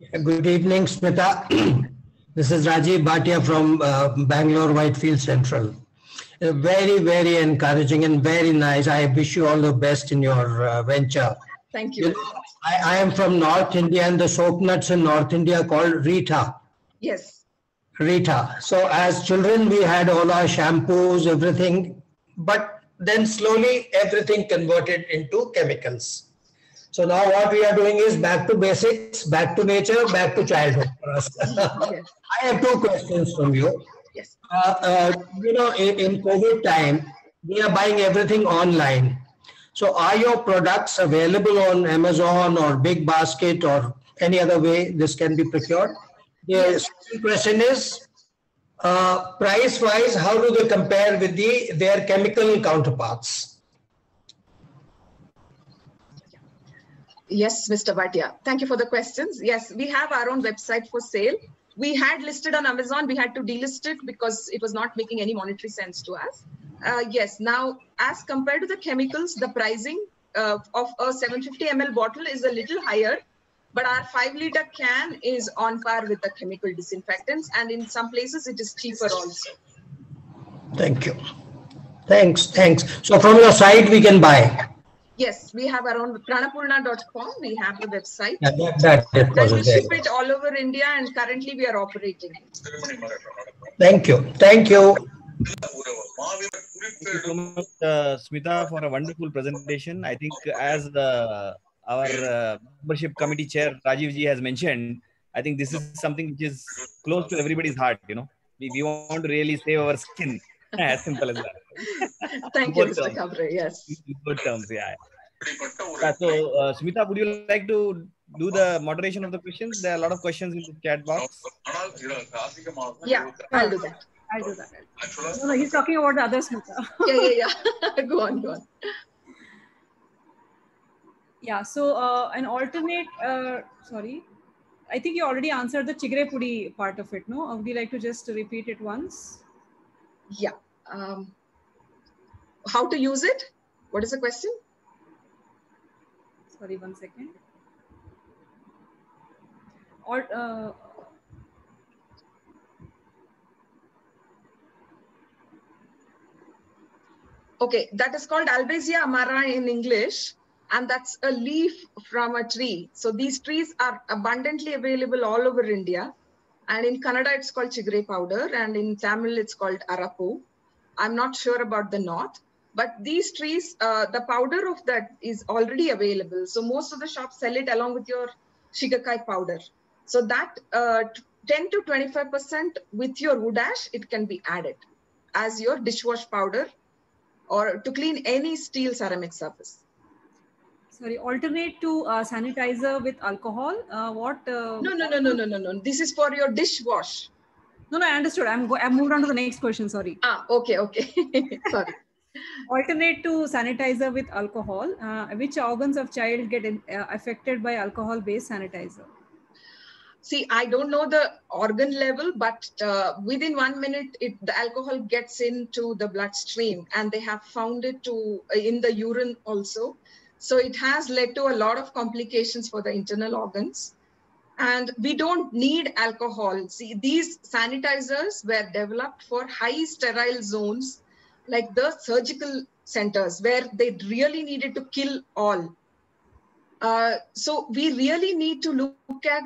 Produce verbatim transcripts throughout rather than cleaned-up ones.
Good evening, Smita. This is Rajiv Bhatia from uh, Bangalore Whitefield Central. Uh, very, very encouraging and very nice. I wish you all the best in your uh, venture. Thank you You very know, much. I, I am from North India, and the soap nuts in North India are called Rita. Yes. Rita. So as children, we had all our shampoos, everything, but then slowly everything converted into chemicals. So now what we are doing is back to basics, back to nature, back to childhood for us. Yes. I have two questions from you. Yes. Uh, uh, you know, in, in COVID time, we are buying everything online. So are your products available on Amazon or Big Basket or any other way this can be procured? The Yes. second question is, uh, price-wise, how do they compare with the their chemical counterparts? Yes, Mister Bhatia. Thank you for the questions. Yes, we have our own website for sale. We had listed on Amazon. We had to delist it because it was not making any monetary sense to us. Uh, yes, now as compared to the chemicals, the pricing uh, of a seven hundred fifty milliliter bottle is a little higher, but our five liter can is on par with the chemical disinfectants, and in some places it is cheaper also. Thank you. Thanks, thanks. So from your site we can buy. Yes, we have our own pranapurna dot com. We have the website. Yeah, that, that, that Then we was there. ship it all over India, and currently we are operating. Thank you. Thank you. Thank you so much, uh, Smita, for a wonderful presentation. I think as the, our uh, membership committee chair, Rajiv ji, has mentioned, I think this is something which is close to everybody's heart. You know, we, we want to really save our skin. As simple as that. Thank you, Mister Kabre. Yes. In good terms, yeah. yeah so, uh, Smita, would you like to do the moderation of the questions? There are a lot of questions in the chat box. Yeah, I'll do that. I'll do that. No, no, he's talking about the other Smita. yeah, yeah, yeah. go on, go on. Yeah, so uh, an alternate, uh, sorry, I think you already answered the chigre pudi part of it, no? Would you like to just repeat it once? Yeah. Um, how to use it? What is the question? Sorry, one second. Or, uh, okay, that is called Albizia amara in English, and that's a leaf from a tree. So these trees are abundantly available all over India. And in Kannada, it's called chigre powder, and in Tamil, it's called arapu. I'm not sure about the north, but these trees, uh, the powder of that is already available. So most of the shops sell it along with your shigakai powder. So that uh, ten to twenty-five percent with your wood ash, it can be added as your dishwash powder or to clean any steel ceramic surface. Sorry, alternate to uh, sanitizer with alcohol. Uh, what? Uh, no, no, no, no, no, no, no. This is for your dishwash. No, no, I understood. I'm go I moved on to the next question. Sorry. Ah, okay, okay. Sorry. Alternate to sanitizer with alcohol. Uh, which organs of child get in, uh, affected by alcohol-based sanitizer? See, I don't know the organ level, but uh, within one minute, it, the alcohol gets into the bloodstream, and they have found it to uh, in the urine also. So it has led to a lot of complications for the internal organs. And we don't need alcohol. See, these sanitizers were developed for high sterile zones, like the surgical centers, where they really needed to kill all. Uh, so we really need to look at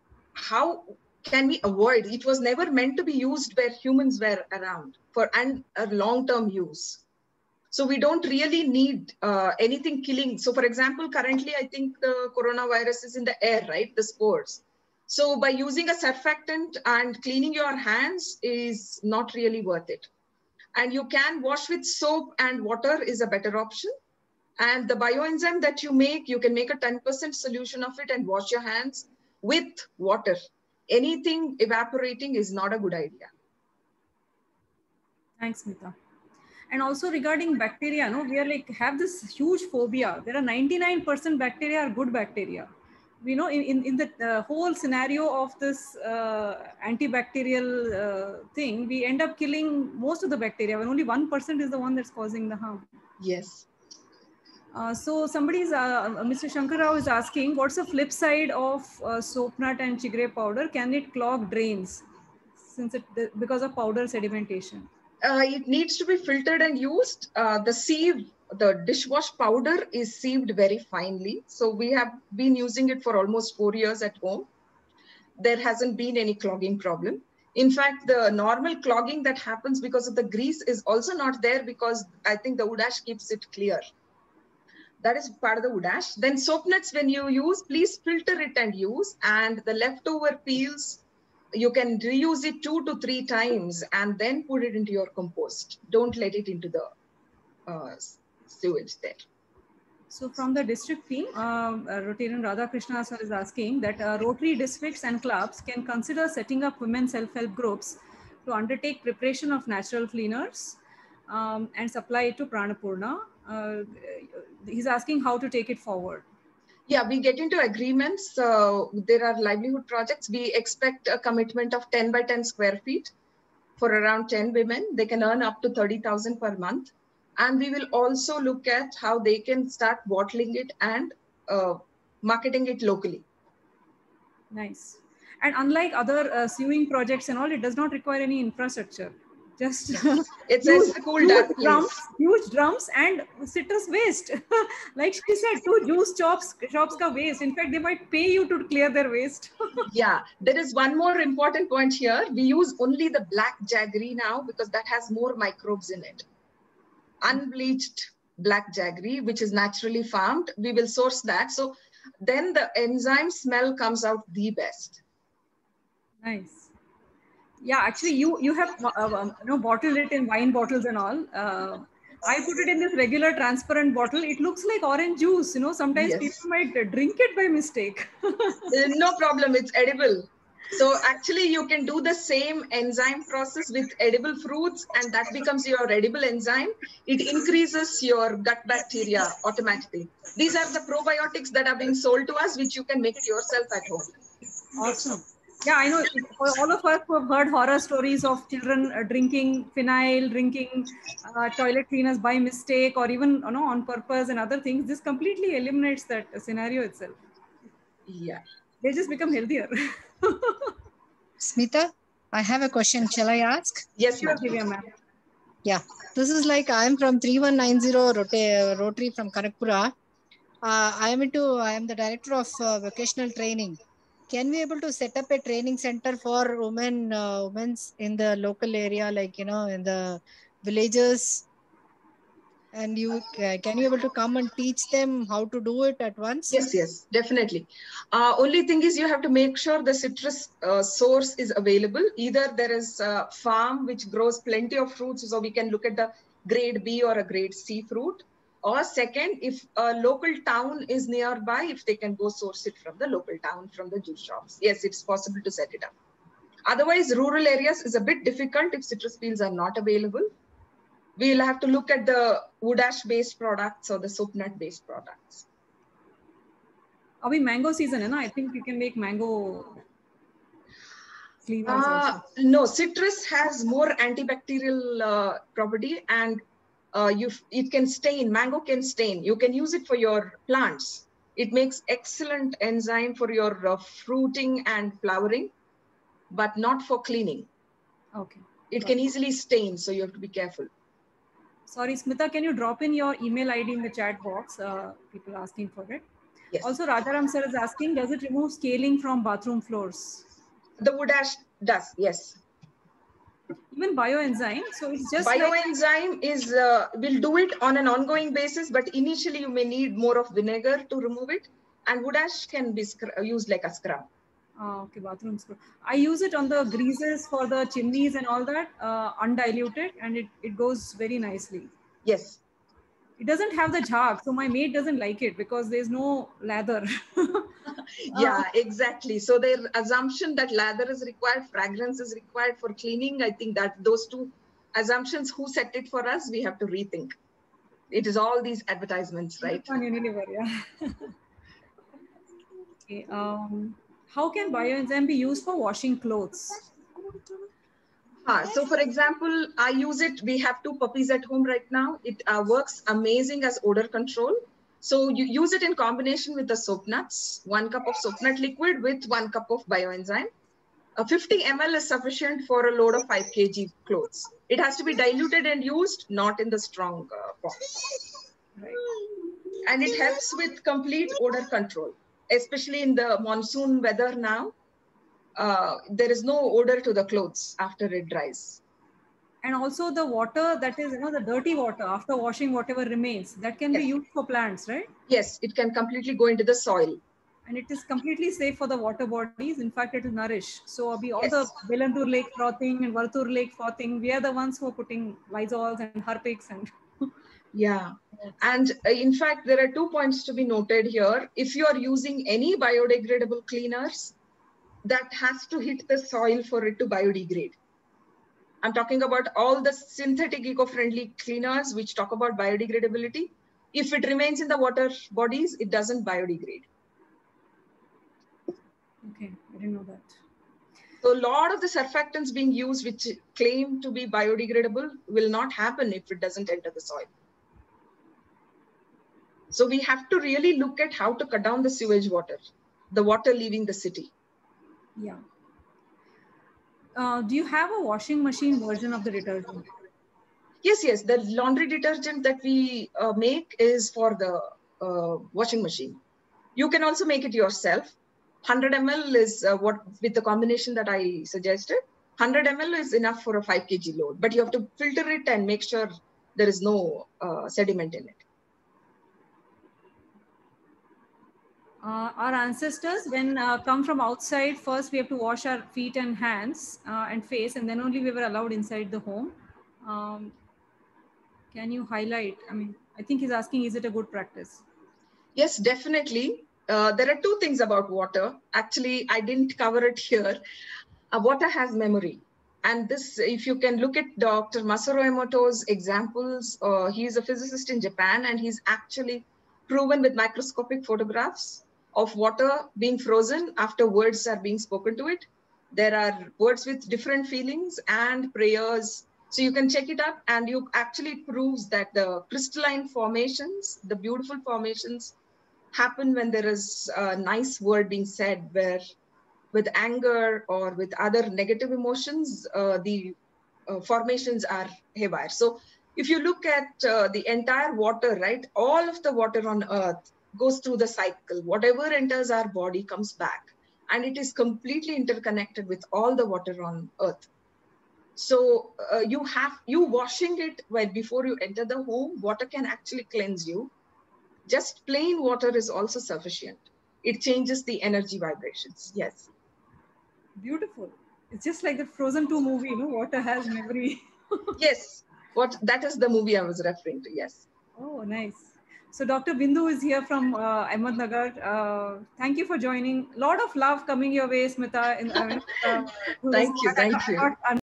how can we avoid. It was never meant to be used where humans were around for and a long-term use. So we don't really need uh, anything killing. So for example, currently, I think the coronavirus is in the air, right? The spores. So by using a surfactant and cleaning your hands is not really worth it. And you can wash with soap and water is a better option. And the bioenzyme that you make, you can make a ten percent solution of it and wash your hands with water. Anything evaporating is not a good idea. Thanks, Smita. And also regarding bacteria, no, we are like have this huge phobia. There are ninety-nine percent bacteria are good bacteria. We know in, in, in the uh, whole scenario of this uh, antibacterial uh, thing, we end up killing most of the bacteria when only one percent is the one that's causing the harm. Yes. Uh, so somebody's, uh, Mister Shankar Rao is asking, what's the flip side of uh, soap nut and chigre powder? Can it clog drains since it because of powder sedimentation? Uh, it needs to be filtered and used. Uh, the sieve, the dishwash powder is sieved very finely. So we have been using it for almost four years at home. There hasn't been any clogging problem. In fact, the normal clogging that happens because of the grease is also not there because I think the wood ash keeps it clear. That is part of the wood ash. Then soap nuts, when you use, please filter it and use. And the leftover peels, you can reuse it two to three times and then put it into your compost. Don't let it into the uh, sewage there. So from the district team, uh, Rotarian Radhakrishna sir is asking that uh, Rotary districts and clubs can consider setting up women self-help groups to undertake preparation of natural cleaners um, and supply it to Pranapurna. Uh, he's asking how to take it forward. Yeah, we get into agreements. Uh, there are livelihood projects. We expect a commitment of ten by ten square feet for around ten women. They can earn up to thirty thousand per month. And we will also look at how they can start bottling it and uh, marketing it locally. Nice. And unlike other uh, sewing projects and all, it does not require any infrastructure. Just yes. It's huge, a cool huge dark drums, place. huge drums and citrus waste. Like she said, two juice shops, shops ka waste. In fact, they might pay you to clear their waste. Yeah, there is one more important point here. We use only the black jaggery now because that has more microbes in it. Unbleached black jaggery, which is naturally farmed, we will source that. So then the enzyme smell comes out the best. Nice. Yeah, actually, you you have uh, um, you know bottled it in wine bottles and all. Uh, I put it in this regular transparent bottle. It looks like orange juice. You know, sometimes yes. people might drink it by mistake. No problem. It's edible. So actually, you can do the same enzyme process with edible fruits, and that becomes your edible enzyme. It increases your gut bacteria automatically. These are the probiotics that are being sold to us, which you can make it yourself at home. Awesome. Yeah, I know for all of us who have heard horror stories of children uh, drinking phenyl, drinking uh, toilet cleaners by mistake, or even you know on purpose and other things, this completely eliminates that scenario itself. Yeah. They just become healthier. Smita, I have a question. Shall I ask? Yes, sure, Divya ma'am. Yeah, this is like I'm from three one nine zero Rota Rotary from Kanakpura. Uh, I am into, I am the director of uh, vocational training. Can we able to set up a training center for women, uh, women's in the local area, like, you know, in the villages? And you uh, can you able to come and teach them how to do it at once? Yes, yes, definitely. Uh, only thing is you have to make sure the citrus uh, source is available. Either there is a farm which grows plenty of fruits, so we can look at the grade B or a grade C fruit. Or second, if a local town is nearby, if they can go source it from the local town, from the juice shops. Yes, it's possible to set it up. Otherwise, rural areas is a bit difficult if citrus peels are not available. We'll have to look at the wood ash based products or the soap nut based products. Are we mango season? You know? I think you can make mango flavors uh, also. No, citrus has more antibacterial uh, property, and uh, you it can stain. Mango can stain. You can use it for your plants. It makes excellent enzyme for your uh, fruiting and flowering, but not for cleaning. Okay. It can easily stain, so you have to be careful. Sorry, Smita, can you drop in your email I D in the chat box? Uh, people asking for it. Yes. Also, Rajaram sir is asking, does it remove scaling from bathroom floors? The wood ash does, yes. Even bioenzyme. So it's just bioenzyme like... is uh, will do it on an ongoing basis, but initially you may need more of vinegar to remove it, and wood ash can be used like a scrub. Oh, okay, bathroom scrub. I use it on the greases for the chimneys and all that, uh, undiluted, and it, it goes very nicely. Yes. It doesn't have the jhag, so my maid doesn't like it because there's no lather. Yeah, uh, exactly. So their assumption that lather is required, fragrance is required for cleaning, I think that those two assumptions, who set it for us, we have to rethink. It is all these advertisements, right? On Unilever, yeah. Okay. Um, how can bioenzyme be used for washing clothes? Ah, so for example, I use it. We have two puppies at home right now. It uh, works amazing as odor control. So you use it in combination with the soap nuts, one cup of soap nut liquid with one cup of bioenzyme. Uh, fifty milliliters is sufficient for a load of five kilograms clothes. It has to be diluted and used, not in the strong uh, form. Right. And it helps with complete odor control, especially in the monsoon weather now. Uh, there is no odor to the clothes after it dries. And also the water that is, you know, the dirty water after washing whatever remains, that can Yes. be used for plants, right? Yes, it can completely go into the soil. And it is completely safe for the water bodies. In fact, it will nourish. So Abhi, all Yes. the Belandur Lake frothing and Vartur Lake frothing, we are the ones who are putting Lysols and Harpics and yeah. And uh, in fact, there are two points to be noted here. If you are using any biodegradable cleaners, that has to hit the soil for it to biodegrade. I'm talking about all the synthetic eco-friendly cleaners which talk about biodegradability. If it remains in the water bodies, it doesn't biodegrade. Okay, I didn't know that. So a lot of the surfactants being used which claim to be biodegradable will not happen if it doesn't enter the soil. So we have to really look at how to cut down the sewage water, the water leaving the city. Yeah. Uh, do you have a washing machine version of the detergent? Yes, yes. The laundry detergent that we uh, make is for the uh, washing machine. You can also make it yourself. one hundred milliliters is uh, what with the combination that I suggested. one hundred milliliters is enough for a five kilogram load, but you have to filter it and make sure there is no uh, sediment in it. Uh, our ancestors, when uh, come from outside, first we have to wash our feet and hands uh, and face, and then only we were allowed inside the home. Um, can you highlight? I mean, I think he's asking, is it a good practice? Yes, definitely. Uh, there are two things about water. Actually, I didn't cover it here. Uh, water has memory. And this, if you can look at Doctor Masaru Emoto's examples, uh, he's a physicist in Japan, and he's actually proven with microscopic photographs of water being frozen after words are being spoken to it. There are words with different feelings and prayers. So you can check it up, and you actually proves that the crystalline formations, the beautiful formations, happen when there is a nice word being said, where with anger or with other negative emotions, uh, the uh, formations are haywire. So if you look at uh, the entire water, right, all of the water on earth goes through the cycle. Whatever enters our body comes back, and it is completely interconnected with all the water on earth. So uh, you have, you washing it when before you enter the home, water can actually cleanse you. Just plain water is also sufficient. It changes the energy vibrations. Yes. Beautiful. It's just like the Frozen two movie, you know, water has memory. Yes. What, that is the movie I was referring to. Yes. Oh, nice. So Doctor Bindu is here from uh, Ahmednagar. Uh, thank you for joining. A lot of love coming your way, Smita. In, uh, uh, Thank you. Thank you.